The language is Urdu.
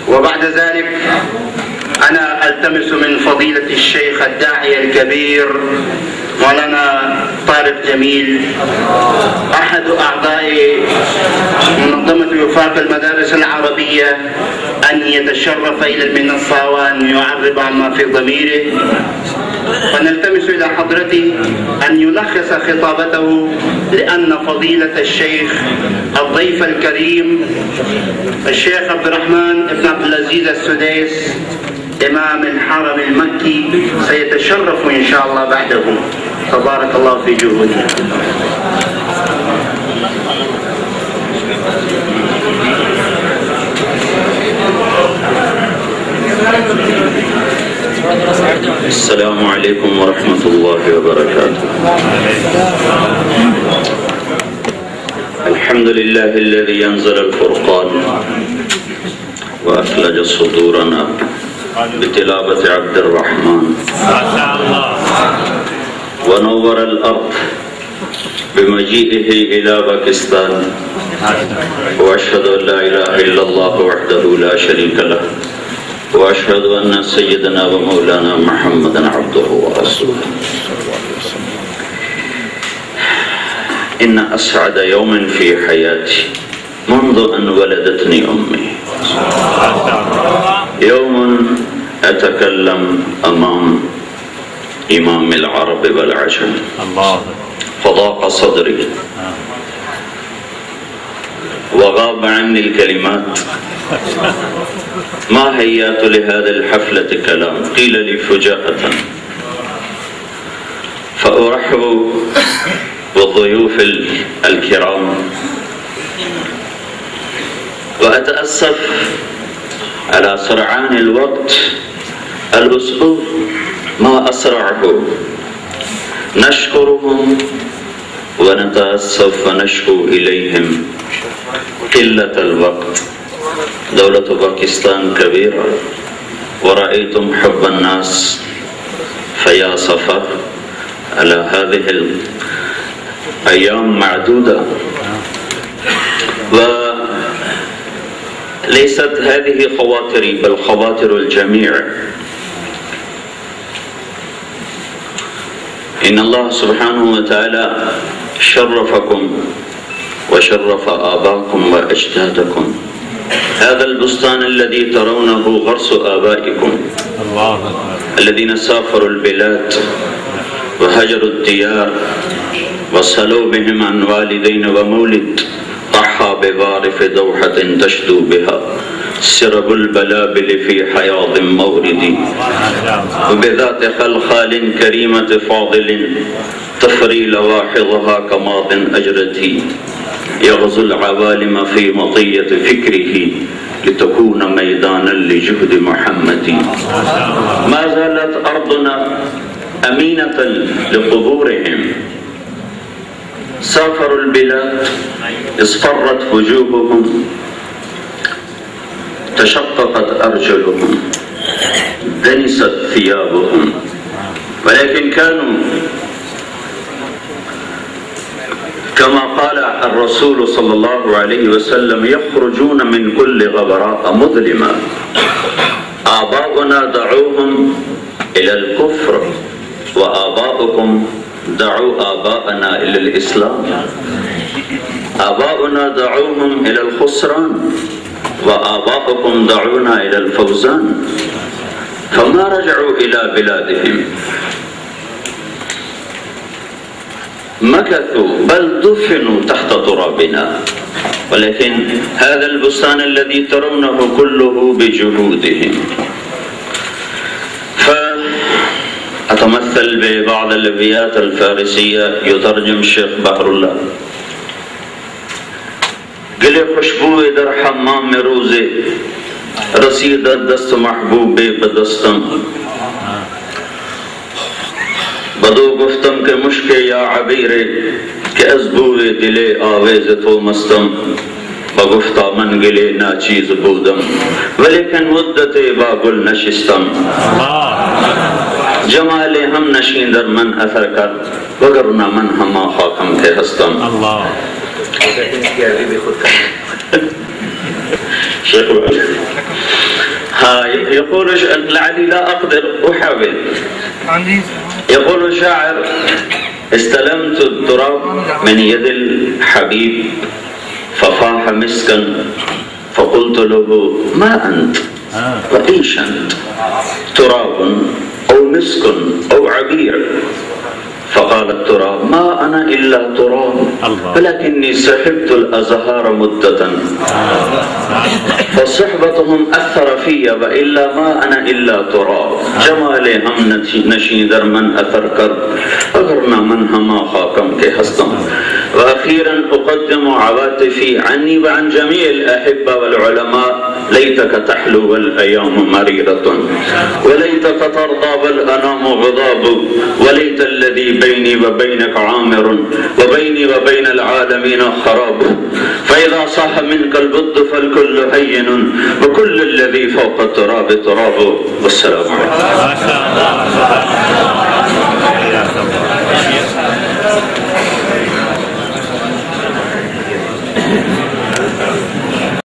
وبعد ذلك أنا ألتمس من فضيلة الشيخ الداعية الكبير مولانا طارق جميل أحد أعضاء منظمة وفاق المدارس العربية أن يتشرف إلى المنصة وأن يعرب عما في ضميره، فنلتمس إلى حضرته أن يلخص خطابته، لأن فضيلة الشيخ الضيف الكريم الشيخ عبد الرحمن بن عبد العزيز السديس إمام الحرم المكي سيتشرف إن شاء الله بعده. تبارك الله في جهوده. السلام عليكم ورحمة الله وبركاته. الحمد لله الذي ينزل الفرقان وأثلج صدورنا بتلاوة عبد الرحمن، ونور الأرض بمجيئه إلى باكستان، وأشهد أن لا إله إلا الله وحده لا شريك له، وأشهد أن سيدنا ومولانا محمدا عبده ورسوله. إن أسعد يوم في حياتي منذ أن ولدتني أمي يوم أتكلم أمام إمام العرب والعجم، فضاق صدري وغاب عني الكلمات. ما هيأت لهذه الحفلة كلام، قيل لي فجاءة، فأرحب بالضيوف الكرام وأتأسف على سرعان الوقت. الأسبوع ما أسرعه، نشكرهم ونتأسف ونشكو إليهم قلة الوقت. دولة باكستان كبيرة، ورأيتم حب الناس، فيا صفا على هذه الأيام معدودة. وليست هذه خواطري بل خواطر الجميع. إن الله سبحانه وتعالى شرفكم وشرف آباءكم وأجدادكم. هذا البستان الذي ترونه غرس آبائكم الذين سافروا البلاد وهجروا الديار وصلوا بهم عن والدين ومولد، ضحى بغارف دوحة تشدو بها سرب البلابل في حياض موردي، وبذات خلخال كريمة فاضل تفري لواحظها كماض أجرتي، يغزو العوالم في مطية فكره لتكون ميدانا لجهد محمد. ما زالت أرضنا أمينة لقبورهم، سافروا البلاد، اصفرت وجوههم، تشققت أرجلهم، دنست ثيابهم، ولكن كانوا كما قال الرسول صلى الله عليه وسلم يخرجون من كل غبراء مظلمة. آباؤنا دعوهم إلى الكفر، وآباؤكم دعوا آباءنا إلى الإسلام. آباؤنا دعوهم إلى الخسران، وآباؤكم دعونا إلى الفوزان. فما رجعوا إلى بلادهم، مكثوا بل دفنوا تحت ترابنا. ولكن هذا البستان الذي ترونه كله بجهودهم. فأتمثل ببعض الأبيات الفارسية يترجم الشيخ بحر الله. گل خوشبو در حمام روزه رسید دست محبوب بدستم، بدو گفتم که مشک یا عبیره که از بوی دل آویز تو مستم، بگفتا من گل ناچیز بودم ولیکن مدت با گل نشستم. جمال هم نشین در من اثر کرد وگرنه من هما خاکم که هستم. شیخ هاي يقول لعلي لا أقدر أحاول. يقول الشاعر: استلمت التراب من يد الحبيب ففاح مسكا فقلت له: ما أنت وإيش أنت؟ تراب أو مسك أو عبير. فقال التراب: ما أنا إلا تراب ولكني سحبت الأزهار مدة فصحبتهم أثر في وإلا ما أنا إلا تراب. جمالي هم نشيدر من أثر كرب أغرنا من هما خاكم كي هستم. وأخيرا أقدم عواطفي عني وعن جميع الأحبة والعلماء: ليتك تحلو والأيام مريرة وليتك ترضى والأنام غضاب وليت الذي بيني وبينك عامر وبيني وبين العالمين خراب. فإذا صح منك البض فالكل هين وكل الذي فوق التراب تراب. والسلام عليكم.